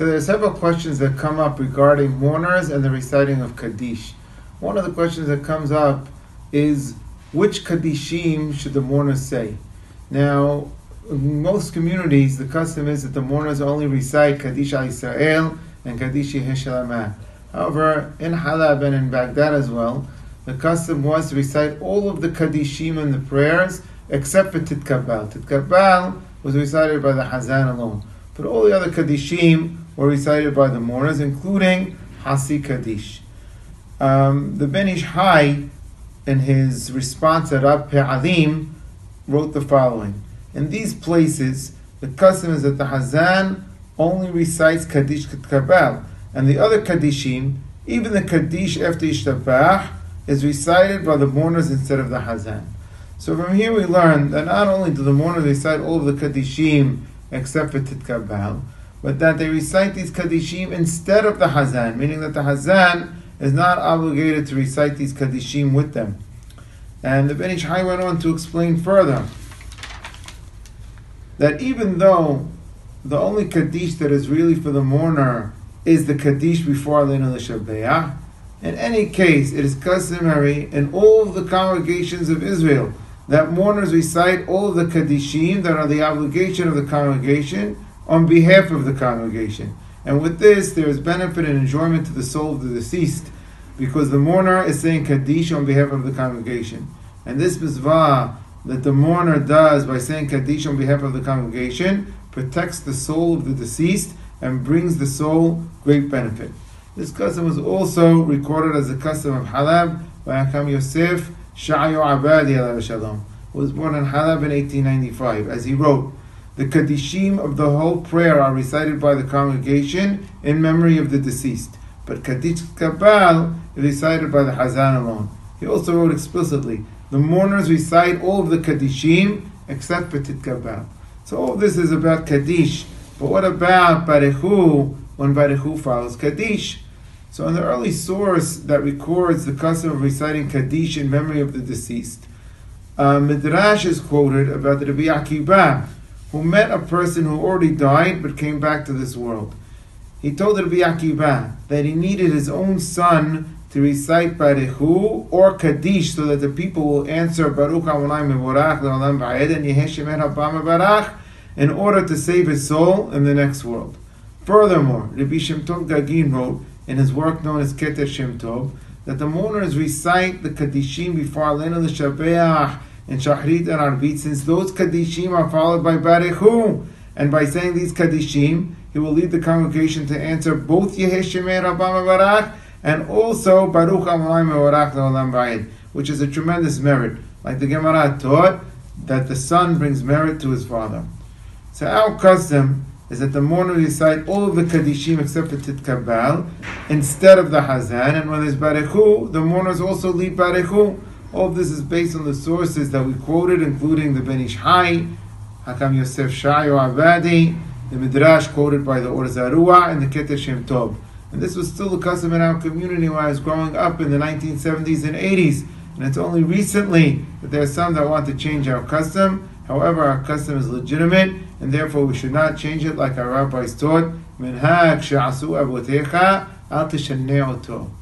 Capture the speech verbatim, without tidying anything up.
So there are several questions that come up regarding mourners and the reciting of Qaddish. One of the questions that comes up is, which Qaddishim should the mourners say? Now, in most communities, the custom is that the mourners only recite Qaddish al Yisrael and Qaddish Yeheshalamah. However, in Halab and in Baghdad as well, the custom was to recite all of the Qaddishim and the prayers except for Titkabal. Titkabal was recited by the Hazan alone. But all the other Qaddishim were recited by the mourners, including Hasi Qaddish. Um, the Ben Ish Hai, in his response at Rab Pe'alim, wrote the following. In these places, the custom is that the Hazan only recites Qaddish Titkabal, and the other Qaddishim, even the Qaddish after Ishtabah, is recited by the mourners instead of the Hazan. So from here we learn that not only do the mourners recite all of the Qaddishim except for Titkabal, but that they recite these Qaddishim instead of the Hazan, meaning that the Hazan is not obligated to recite these Qaddishim with them. And the Ben Ish Hai went on to explain further that even though the only Qaddish that is really for the mourner is the Qaddish before Aleinu L'Shabeach, in any case, it is customary in all of the congregations of Israel that mourners recite all of the Qaddishim that are the obligation of the congregation on behalf of the congregation. And with this, there is benefit and enjoyment to the soul of the deceased, because the mourner is saying Qaddish on behalf of the congregation. And this mitzvah that the mourner does by saying Qaddish on behalf of the congregation protects the soul of the deceased and brings the soul great benefit. This custom was also recorded as a custom of Halab by Arking Joseph Harari, who was born in Halab in eighteen ninety-five. As he wrote, the Qaddishim of the whole prayer are recited by the congregation in memory of the deceased, but Qaddish Kabal is recited by the Hazan alone. He also wrote explicitly, the mourners recite all of the Qaddishim except for Titkabal. So all of this is about Qaddish, but what about Barechu when Barechu follows Qaddish? So in the early source that records the custom of reciting Qaddish in memory of the deceased, uh, Midrash is quoted about the Rabbi Akiba, who met a person who already died but came back to this world. He told Rabbi Akiba that he needed his own son to recite Barechu or Qaddish so that the people will answer Baruch Adonai Mevorach Le'olam Va'ed and Yehei Shemer Haba Mevarach in order to save his soul in the next world. Furthermore, Rabbi Shem Tov Gagin wrote in his work known as Keter Shem Tov that the mourners recite the Qaddishim before Aleinu L'Shabeach and Shachrit and Arvit, since those Qaddishim are followed by Barechu, and by saying these Qaddishim, he will lead the congregation to answer both Yehei Shemer Haba Mevarach and also Baruch Adonai Mevorach Le'olam Va'ed, which is a tremendous merit. Like the Gemara taught, that the son brings merit to his father. So our custom is that the mourner recite all of the Qaddishim except for Titkabal instead of the Hazan, and when there's Barechu, the mourners also lead Barechu. All of this is based on the sources that we quoted, including the Ben Ish Hai, Arking Joseph Harari, the Midrash quoted by the Or Zarua, and the Keter Shem Tov. And this was still the custom in our community when I was growing up in the nineteen seventies and eighties. And it's only recently that there are some that want to change our custom. However, our custom is legitimate, and therefore we should not change it like our rabbis taught. Minhag she'asu avotecha al tishaneh oto.